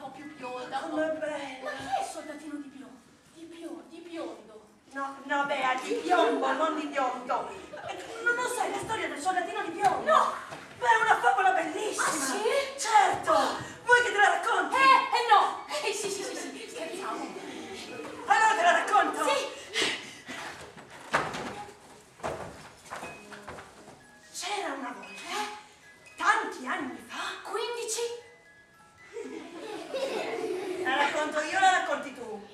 po' più bionda. Come bella! Ma chi è il soldatino di biondo? Di biondo? No, Bea, di piombo, non di biondo. Non sai la storia del soldatino di piombo? No! Beh, è una favola bellissima! Ah, sì? Certo! Vuoi che te la racconti? No! Sì, scherziamo. Allora te la racconto? Sì! C'era una volta, tanti anni fa... 15? La racconto io, la racconti tu?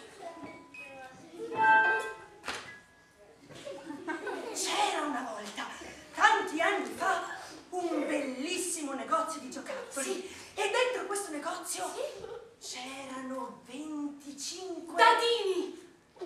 C'era una volta, tanti anni fa, un bellissimo negozio di giocattoli. Sì. E dentro questo negozio c'erano 25... Dadini!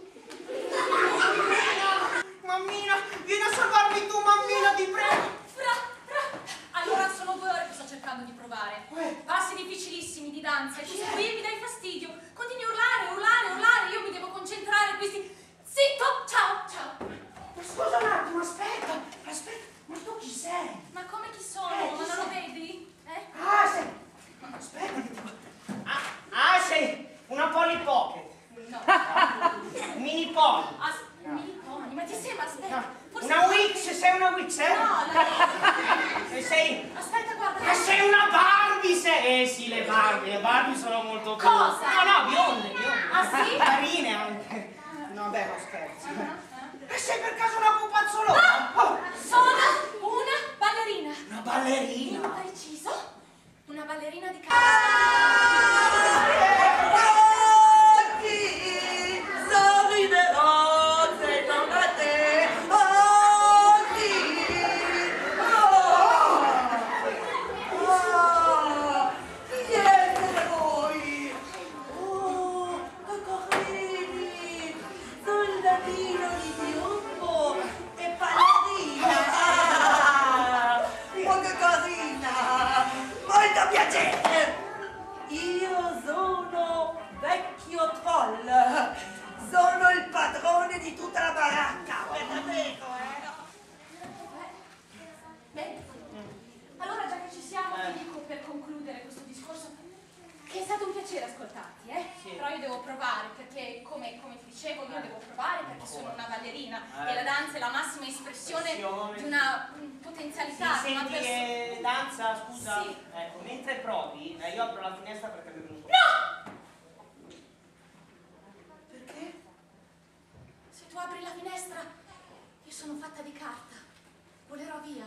Mammina, vieni a salvarmi tu, mammina, ti prego! Fra! Allora sono 2 ore che sto cercando di provare. Passi difficilissimi di danza e questo qui mi dai fastidio. Continui a urlare, io mi devo concentrare, questi... Zitto! Ciao! Scusa un attimo, aspetta, ma tu chi sei? Ma come chi sono? Chi Ma non lo sei? vedi? Ah, sei... Aspetta che ti... Sei una Polly Pocket. No. Mini Polly. Mini Pony, ma ti sembra? Aspetta. Forse... Una Wix, sei una Wix, eh? No, Sei... Aspetta, guarda. Ma sei una Barbie, sei... sì, le Barbie sono molto belle. Cosa? No, bionde. Ah, sì? Carine anche. No, beh, non scherzo. E sei per caso una pupazzolona? No! Sono una ballerina. Una ballerina? Ben preciso, una ballerina di Oggi sorriderò se torna a te. Oggi siete voi. Carini, soldatino di piombo e ballerina. Che carina, molto piacere. Io sono vecchio troll, sono il padrone di tutta la baracca, davvero, Bene, allora già che ci siamo vi dico per concludere questo discorso che è stato un piacere ascoltarti, Sì. Però io devo provare perché come ti dicevo io devo provare perché sono una ballerina e la danza è la massima espressione di una potenzialità di una persona. Danza, scusa. Sì. Ecco, mentre provi, io apro la finestra perché è venuto. No! Perché? Se tu apri la finestra io sono fatta di carta, volerò via.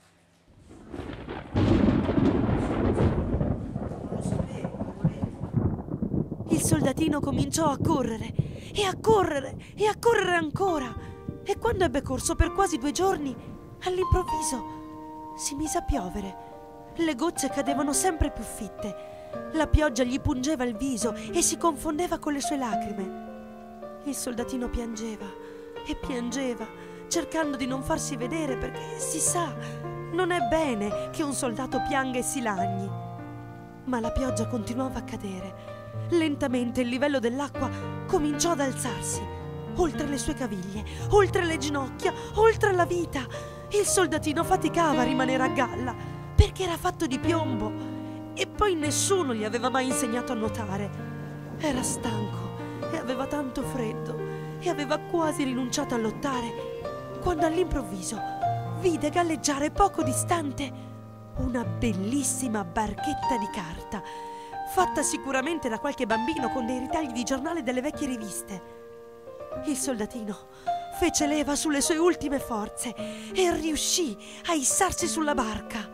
Non lo sapevo, Il soldatino cominciò a correre e a correre e a correre ancora. E quando ebbe corso per quasi 2 giorni, all'improvviso si mise a piovere. Le gocce cadevano sempre più fitte. La pioggia gli pungeva il viso e si confondeva con le sue lacrime. Il soldatino piangeva e piangeva, cercando di non farsi vedere perché, si sa, non è bene che un soldato pianga e si lagni. Ma la pioggia continuava a cadere. Lentamente il livello dell'acqua cominciò ad alzarsi, oltre le sue caviglie, oltre le ginocchia, oltre la vita. Il soldatino faticava a rimanere a galla, perché era fatto di piombo, e poi nessuno gli aveva mai insegnato a nuotare. Era stanco e aveva tanto freddo, e aveva quasi rinunciato a lottare, quando all'improvviso vide galleggiare poco distante una bellissima barchetta di carta, fatta sicuramente da qualche bambino con dei ritagli di giornale delle vecchie riviste. Il soldatino fece leva sulle sue ultime forze e riuscì a issarsi sulla barca.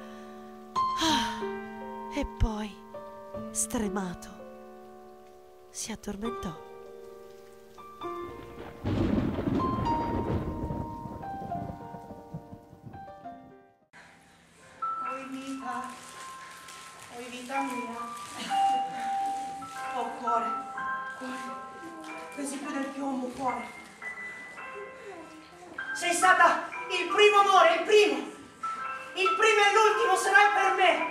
E poi, stremato, si addormentò. Oi vita mia. Oh cuore, pesi più del piombo, cuore. Sei stata il primo amore, il primo e l'ultimo sarai per me.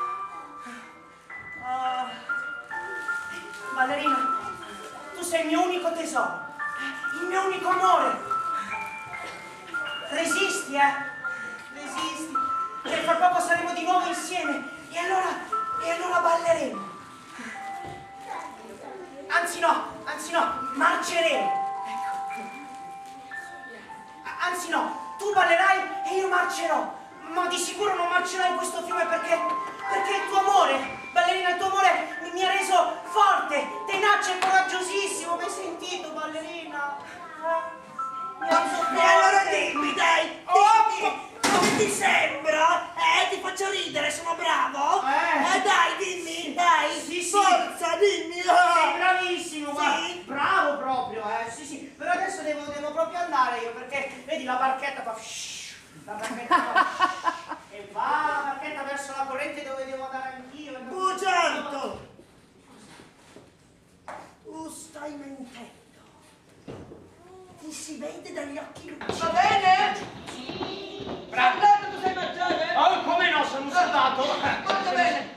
Ballerina, tu sei il mio unico tesoro, il mio unico amore. Resisti, resisti, che fra poco saremo di nuovo insieme e allora balleremo. Anzi no, marceremo. Anzi no, tu ballerai e io marcerò. Ma di sicuro non marcerò in questo fiume perché il tuo amore, ballerina, il tuo amore mi ha reso forte, tenace e coraggiosissimo. Mi hai sentito, ballerina? Mi ha reso forte. E allora dimmi, dai, dimmi, come ti sembra? Ti faccio ridere, sono bravo? Dai, dimmi, dai, Sì, forza, dimmi. Sei bravissimo, Sì? bravo proprio, sì, però adesso devo proprio andare io perché vedi la barchetta fa la barchetta fa e va la barchetta verso la corrente dove devo andare anch'io. Bugiardo! Tu stai mentendo. Ti si vede dagli occhi lucidi. Va bene? Bravo. Soldato, tu sai marciare? Oh, come no, sono un soldato. Molto bene.